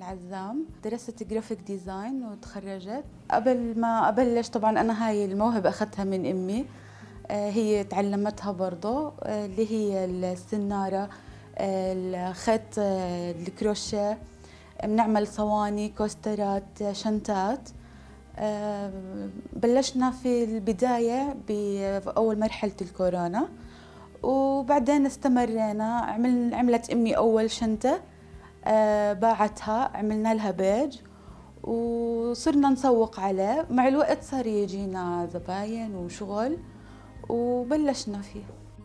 العزام، درست جرافيك ديزاين وتخرجت. قبل ما أبلش طبعا أنا هاي الموهبة أخذتها من أمي، هي تعلمتها برضه، اللي هي السنارة، الخيط، الكروشيه، بنعمل صواني، كوسترات، شنطات. بلشنا في البداية بأول مرحلة الكورونا، وبعدين استمرينا. عملت أمي أول شنطة، باعتها، عملنا لها بيج وصرنا نسوق عليه. مع الوقت صار يجينا زباين وشغل وبلشنا فيه.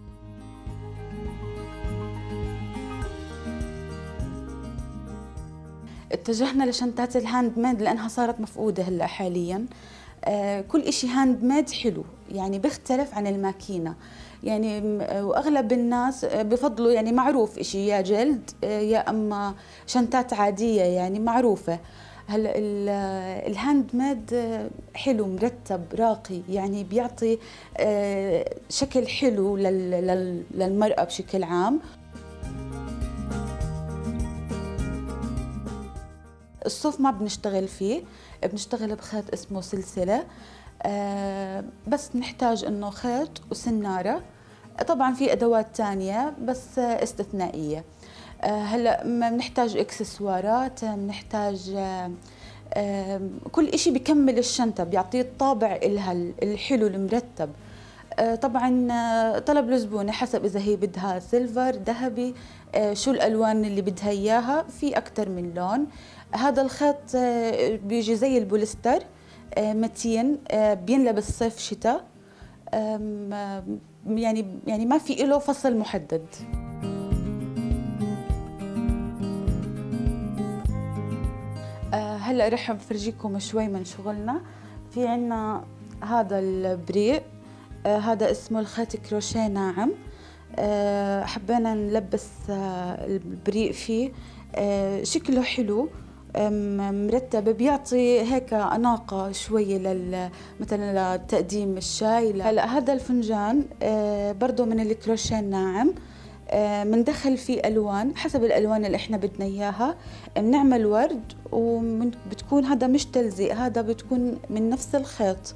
اتجهنا لشنطات الهاند ميد لأنها صارت مفقودة هلأ حالياً. كل إشي هاند ميد حلو، يعني بيختلف عن الماكينة. يعني وأغلب الناس بفضلوا، يعني معروف إشي يا جلد يا أما شنطات عادية يعني معروفة. هلا الهاند ميد حلو، مرتب، راقي، يعني بيعطي شكل حلو للمرأة بشكل عام. الصوف ما بنشتغل فيه، بنشتغل بخيط اسمه سلسلة. بس نحتاج انه خيط وسنارة. طبعا في ادوات تانية بس استثنائية. هلا بنحتاج اكسسوارات، بنحتاج كل اشي بيكمل الشنطة، بيعطيه الطابع إلها الحلو المرتب. طبعا طلب الزبونة حسب إذا هي بدها سيلفر، ذهبي، شو الألوان اللي بدها إياها، في أكتر من لون. هذا الخيط بيجي زي البوليستر، متين، بينلبس صيف شتاء، يعني ما في له فصل محدد. هلا رح بفرجيكم شوي من شغلنا. في عنا هذا البريق، هذا اسمه الخيط كروشيه ناعم. حبينا نلبس البريق فيه، شكله حلو، مرتب، بيعطي هيك أناقة شوية مثلا لتقديم الشاي. هلا هذا الفنجان برضه من الكروشيه الناعم. بندخل فيه ألوان حسب الألوان اللي احنا بدنا إياها، بنعمل ورد، وبتكون هذا مش تلزيق، هذا بتكون من نفس الخيط،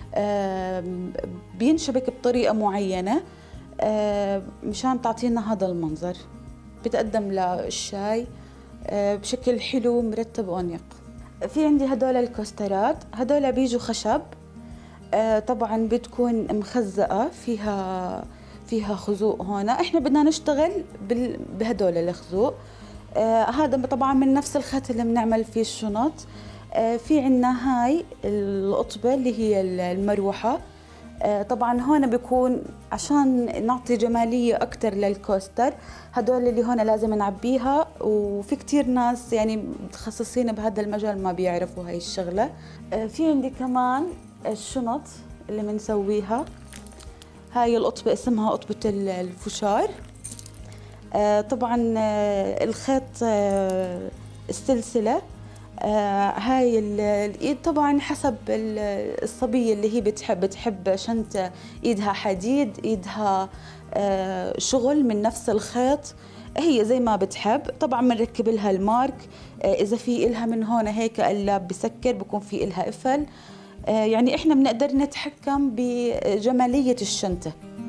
بينشبك بطريقة معينة مشان تعطينا هذا المنظر. بتقدم للشاي بشكل حلو مرتب وأنيق. في عندي هدول الكوسترات، هدول بيجوا خشب، طبعا بتكون مخزقة، فيها خزوق. هون احنا بدنا نشتغل بهدول الخزوق. هذا طبعا من نفس الخيط اللي بنعمل فيه الشنط. في عنا هاي القطبة اللي هي المروحة. طبعا هون بيكون عشان نعطي جمالية أكتر للكوستر، هدول اللي هون لازم نعبيها، وفي كتير ناس يعني متخصصين بهذا المجال ما بيعرفوا هاي الشغلة. في عندي كمان الشنط اللي بنسويها. هاي القطبة اسمها قطبة الفشار. طبعا الخيط السلسلة. هاي الإيد طبعا حسب الصبية اللي هي بتحب شنطة إيدها حديد، إيدها شغل من نفس الخيط، هي زي ما بتحب. طبعا بنركب لها المارك، إذا في إلها من هون هيك قلاب بسكر، بكون في إلها قفل. يعني إحنا بنقدر نتحكم بجمالية الشنطة.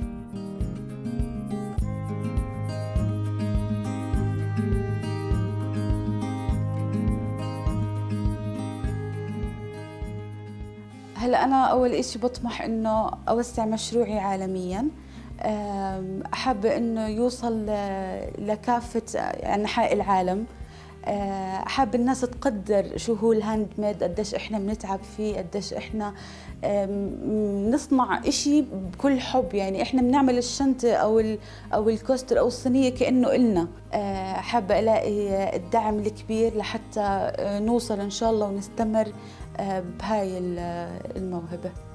هلا أنا أول إشي بطمح إنه أوسع مشروعي عالمياً. أحب إنه يوصل لكافة أنحاء العالم. أحب الناس تقدر شو هو الهاند ميد، قديش إحنا بنتعب فيه، قديش إحنا نصنع إشي بكل حب. يعني إحنا بنعمل الشنطة أو الكوستر أو الصينية كأنه إلنا. حابة ألاقي الدعم الكبير لحتى نوصل إن شاء الله ونستمر بهاي الموهبة.